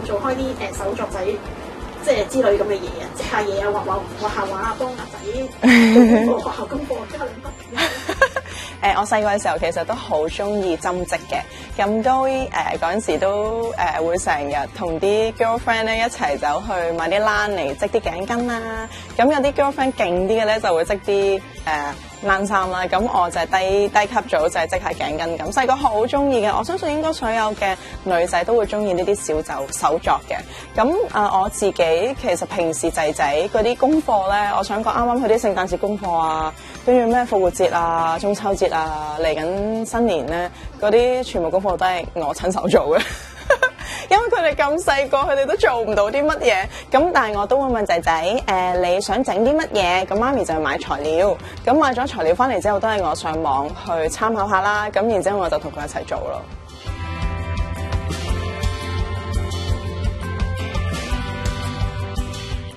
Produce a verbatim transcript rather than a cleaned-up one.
做開啲誒手作仔，即係之類咁嘅嘢啊，織下嘢啊，畫畫畫下畫啊，幫阿仔做功課、學校功課加兩筆。 誒，我細個嘅時候其實都好中意針織嘅，咁都誒嗰陣時都誒、呃、會成日同啲 girlfriend 咧一齊走去買啲冷嚟織啲頸巾啦。咁有啲 girlfriend 勁啲嘅咧就會織啲誒冷衫啦。咁我就係低低級組就係織下頸巾咁。細個好中意嘅，我相信應該所有嘅女仔都會中意呢啲小就手作嘅。咁啊、呃，我自己其實平時仔仔嗰啲功課咧，我想講啱啱佢啲聖誕節功課啊，跟住咩復活節啊、中秋節啊，嚟緊新年咧，嗰啲全部功課都係我親手做嘅，因為佢哋咁細個，佢哋都做唔到啲乜嘢。咁但係我都會問仔仔，誒你想整啲乜嘢？咁媽咪就去買材料，咁買咗材料翻嚟之後，都係我上網去參考下啦。咁然之後我就同佢一齊做咯。